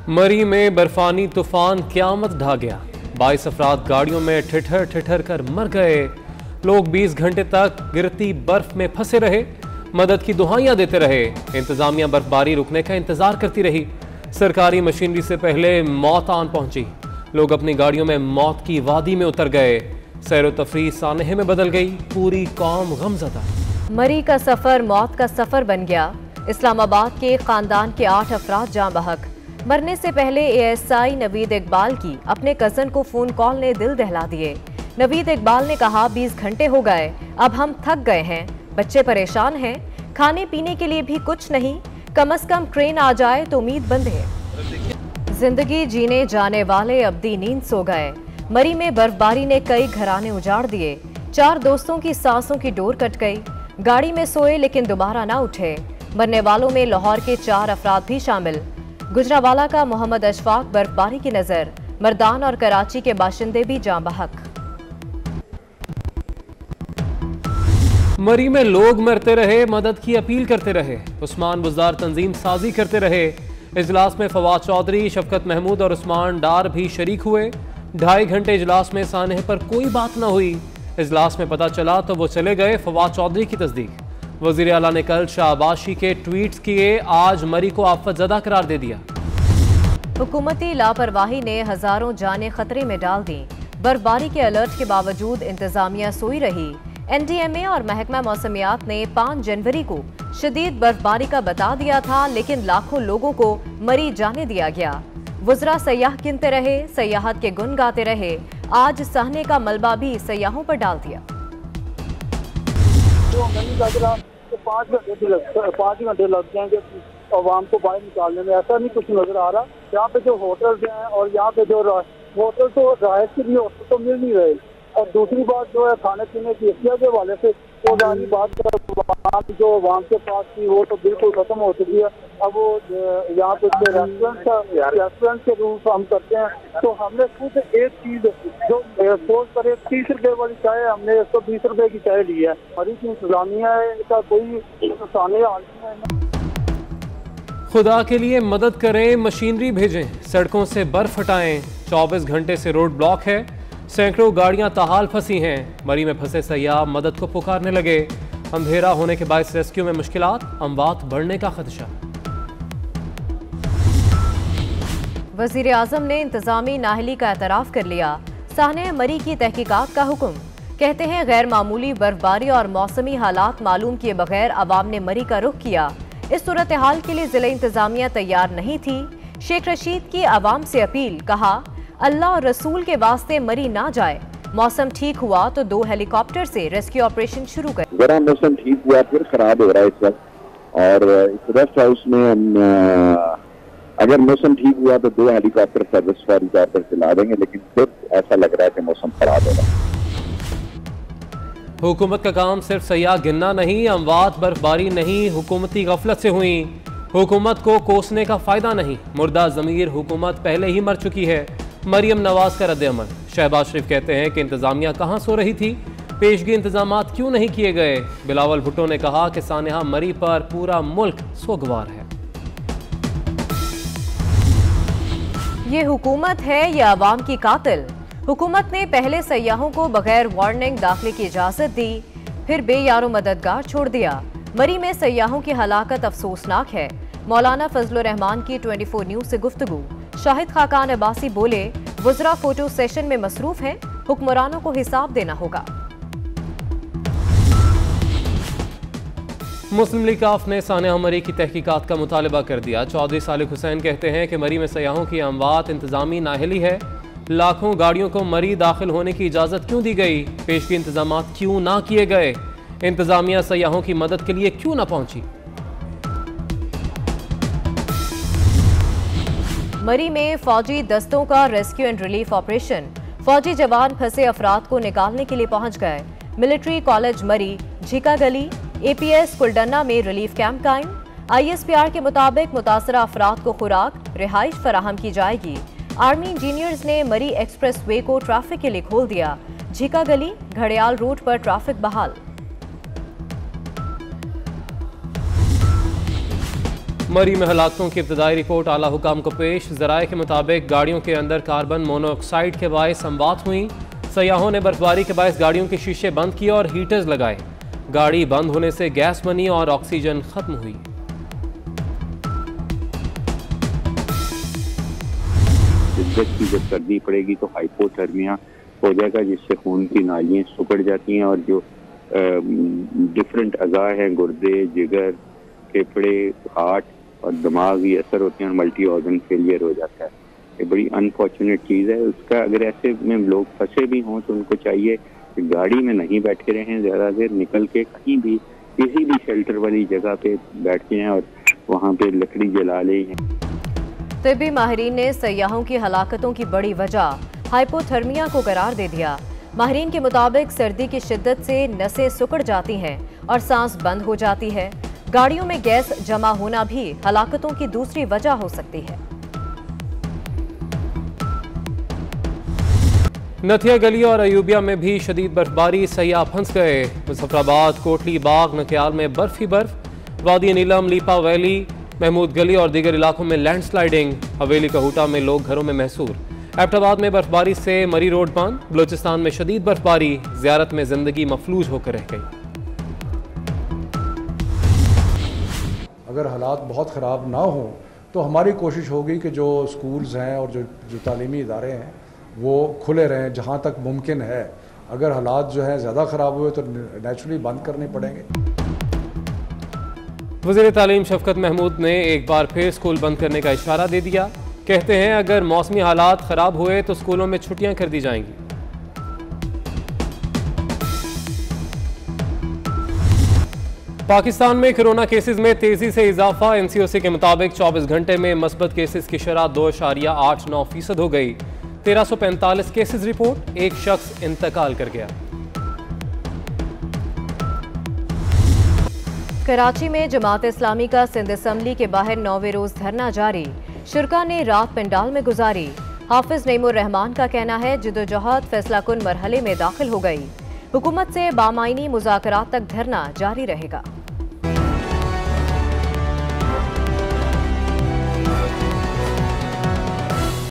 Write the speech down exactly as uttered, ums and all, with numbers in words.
मरी में बर्फानी तूफान क़यामत ढा गया। बाईस अफराद गाड़ियों में ठिठर ठिठर कर मर गए। लोग बीस घंटे तक गिरती बर्फ में फंसे रहे, मदद की दुहाइयां देते रहे। इंतजामिया बर्फबारी रुकने का इंतजार करती रही। सरकारी मशीनरी से पहले मौत आन पहुंची। लोग अपनी गाड़ियों में मौत की वादी में उतर गए। सैर तफरीह सानहे में बदल गई। पूरी कौम गमज़दा। मरी का सफर मौत का सफर बन गया। इस्लामाबाद के खानदान के आठ अफराद जाँ बहक। मरने से पहले एएसआई नवीद इकबाल की अपने कजन को फोन कॉल ने दिल दहला दिए। नवीद इकबाल ने कहा, बीस घंटे हो गए, अब हम थक गए हैं, बच्चे परेशान हैं, खाने पीने के लिए भी कुछ नहीं, कम अज कम ट्रेन आ जाए तो उम्मीद बंद है। जिंदगी जीने जाने वाले अब्दी नींद सो गए। मरी में बर्फबारी ने कई घराने उजाड़ दिए। चार दोस्तों की सांसों की डोर कट गई। गाड़ी में सोए लेकिन दोबारा ना उठे। मरने वालों में लाहौर के चार अफराद भी शामिल। गुजरावाला का मोहम्मद अशफाक बर्फबारी की नजर। मर्दान और कराची के बाशिंदे भी जाँ बहक। मरी में लोग मरते रहे, मदद की अपील करते रहे। उस्मान बुज़दार तंजीम साजी करते रहे। इजलास में फवाद चौधरी, शफकत महमूद और उस्मान डार भी शरीक हुए। ढाई घंटे इजलास में सानहे पर कोई बात न हुई। इजलास में पता चला तो वो चले गए। फवाद चौधरी की तस्दीक। वज़ीर आला ने कल शाहबाशी के ट्वीट्स किए, आज मरी को आफतज़दा करार दे दिया। हुकूमती लापरवाही ने हजारों जानें खतरे में डाल दी। बर्फबारी के अलर्ट के बावजूद इंतजामिया सोई रही। एनडीएमए और महकमा मौसमियात ने पाँच जनवरी को शदीद बर्फबारी का बता दिया था, लेकिन लाखों लोगों को मरी जाने दिया गया। वुज़रा सयाह गिनते रहे, सयाहत के गुन गाते रहे। आज सहने का मलबा भी सयाहों पर डाल दिया। तो नहीं लग रहा तो पाँच घंटे लग पाँच घंटे लग जाएंगे आवाम को बाहर निकालने में, ऐसा नहीं कुछ नजर आ रहा। यहाँ पे जो होटल्स हैं और यहाँ पे जो होटल तो राहत के लिए होटल तो मिल नहीं रहे, और दूसरी बात जो है खाने पीने की अशिया के हवाले से वो सारी बात जो आवाम के पास थी वो तो बिल्कुल खत्म हो चुकी है। अब वो यहाँ पे रेस्टोरेंट रेस्टोरेंट के रूल्स हम करते हैं, तो हमने खुद एक चीज जो सपोज करे तीस रुपए वाली चाय हमने एक सौ बीस रुपए की चाय ली है। हमारी इंतजामिया का कोई सामने हाल नहीं है। खुदा के लिए मदद करें, मशीनरी भेजें, सड़कों से बर्फ हटाएं। चौबीस घंटे से रोड ब्लॉक है, सैकड़ों गाड़ियां ताहाल फंसी हैं। मरी में फंसे सयाह मदद को पुकारने लगे। अंधेरा होने के बायस रेस्क्यू में मुश्किलात, अमवात बढ़ने का खदशा। वजीर आजम ने इंतजामी नाहली का एतराफ कर लिया। साहने मरी की तहकीकात का हुक्म। कहते हैं गैर मामूली बर्फबारी और मौसमी हालात मालूम किए बगैर अवाम ने मरी का रुख किया। इस सूरत हाल के लिए जिला इंतजामिया तैयार नहीं थी। शेख रशीद की अवाम से अपील, कहा अल्लाह और रसूल के वास्ते मरी ना जाए। मौसम ठीक हुआ तो दो हेलीकॉप्टर से रेस्क्यू ऑपरेशन शुरू कर। जरा मौसम ठीक हुआ फिर खराब हो रहा है इस वक्त, और इस रेस्ट हाउस में हम अगर मौसम ठीक हुआ तो दो हेलीकॉप्टर सर्विस फौरी तौर पर चला देंगे, लेकिन फिर ऐसा लग रहा है कि मौसम खराब हो रहा है। हुकूमत का काम सिर्फ सयाह गिनना नहीं, अमवात बर्फबारी नहीं, हुकूमती गफलत से हुई। हुकूमत को कोसने का फायदा नहीं, मुर्दा ज़मीर हुकूमत पहले ही मर चुकी है। मरियम नवाज का रद्द-ए-अमल। शहबाज शरीफ कहते हैं कि इंतजामिया कहाँ सो रही थी, पेशगी इंतजामात क्यों नहीं किए गए। बिलावल भुट्टो ने कहा कि सानेहा मरी पर पूरा मुल्क सोगवार है। ये हुकूमत है या अवाम की कातिल। हुकूमत ने पहले सयाहों को बगैर वार्निंग दाखिले की इजाजत दी, फिर बेयारो मददगार छोड़ दिया। मरी में सयाहों की हलाकत अफसोसनाक है। मौलाना फजलुर रहमान की चौबीस न्यूज से गुफ्तगू। शाहिद खाकान अब्बासी बोले, वुज़रा फोटो सेशन में मसरूफ हैं, हुक्मरानों को हिसाब देना होगा। मुस्लिम लीग काफ ने सानेहा मरी की तहकीकात का मुतालबा कर दिया। चौधरी सालिक हुसैन कहते हैं कि मरी में सयाहों की अमवात इंतजामी नाहली है। लाखों गाड़ियों को मरी दाखिल होने की इजाज़त क्यों दी गई, पेशगी इंतजामात क्यों ना किए गए, इंतजामिया सयाहों की मदद के लिए क्यों ना पहुंची। मरी में फौजी दस्तों का रेस्क्यू एंड रिलीफ ऑपरेशन। फौजी जवान फंसे अफराद को निकालने के लिए पहुंच गए। मिलिट्री कॉलेज मरी, झीका गली, एपीएस कुलडन्ना में रिलीफ कैंप कायम। आईएसपीआर के मुताबिक मुतासरा अफराद को खुराक, रिहाइश फराहम की जाएगी। आर्मी इंजीनियर्स ने मरी एक्सप्रेस वे को ट्रैफिक के लिए खोल दिया। झीका गली, घड़ियाल रोड पर ट्रैफिक बहाल। मरी में हलाकतों की इब्तदाई रिपोर्ट आला हुकाम को पेश। जराये के मुताबिक गाड़ियों के अंदर कार्बन मोनोऑक्साइड के बायस अमवात हुई। सयाहों ने बर्फबारी के बायस गाड़ियों के शीशे बंद किए और हीटर्स लगाए। गाड़ी बंद होने से गैस बनी और ऑक्सीजन खत्म हुई। शिद्दत की जब सर्दी पड़ेगी तो हाइपोथर्मिया हो जाएगा, जिससे खून की नालियाँ सिकुड़ जाती हैं और जो डिफरेंट अज़ा हैं, गुर्दे, जिगर, फेफड़े, हार्ट और दिमागी असर होते हैं और मल्टी ऑर्गन फेलियर हो जाता है। ये बड़ी अनफॉर्चुनेट चीज़ है। उसका अगर ऐसे में लोग फंसे भी हों तो उनको चाहिए कि गाड़ी में नहीं बैठे रहें, ज़्यादा देर निकल के कहीं भी किसी भी शेल्टर वाली जगह पे बैठे हैं और वहाँ पे लकड़ी जला लें। तिब्बी माहिरीन ने सयाहों की हलाकतों की बड़ी वजह हाइपोथर्मिया को करार दे दिया। माहिरीन के मुताबिक सर्दी की शिद्दत से नसें सिकुड़ जाती हैं और सांस बंद हो जाती है। गाड़ियों में गैस जमा होना भी हलाकतों की दूसरी वजह हो सकती है। नथिया गली और अयूबिया में भी शदीद बर्फबारी, सयाह फंस गए। मुजफ्फराबाद, कोटली बाग, नकियाल में बर्फ ही बर्फ। वादी नीलम, लीपा वैली, महमूद गली और दीगर इलाकों में लैंडस्लाइडिंग। हवेली कहूटा में लोग घरों में महसूर। एबटाबाद में बर्फबारी से मरी रोड बंद। बलूचिस्तान में शदीद बर्फबारी, ज़ियारत में जिंदगी मफलूज होकर रह गई। अगर हालात बहुत ख़राब ना हों तो हमारी कोशिश होगी कि जो स्कूल्स हैं और जो जो तालीमी इदारे हैं वो खुले रहें जहाँ तक मुमकिन है। अगर हालात जो है ज़्यादा ख़राब हुए तो नेचुरली बंद करने पड़ेंगे। वज़ीर तालीम शफकत महमूद ने एक बार फिर स्कूल बंद करने का इशारा दे दिया। कहते हैं अगर मौसमी हालात ख़राब हुए तो स्कूलों में छुट्टियां कर दी जाएंगी। पाकिस्तान में कोरोना केसेस में तेजी से इजाफा। एन सी ओ सी के मुताबिक चौबीस घंटे में मस्बत केसेस की शरह दो अशारिया आठ नौ फीसद हो गई। तेरह सौ पैंतालीस केसेस रिपोर्ट। एक शख्स इंतकाल कर गया। कराची में जमात इस्लामी का सिंध असम्बली के बाहर नौवे रोज धरना जारी। शुरका ने रात पंडाल में गुजारी। हाफिज नईमुर रहमान का कहना है जिदोजहद फैसला कुन मरहले में दाखिल हो गई। हुकूमत से बामायनी मुज़ाकरात तक धरना जारी रहेगा।